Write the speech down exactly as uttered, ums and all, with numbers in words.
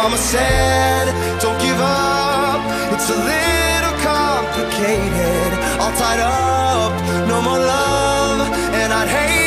Mama said, don't give up, it's a little complicated. All tied up, no more love, and I'd hate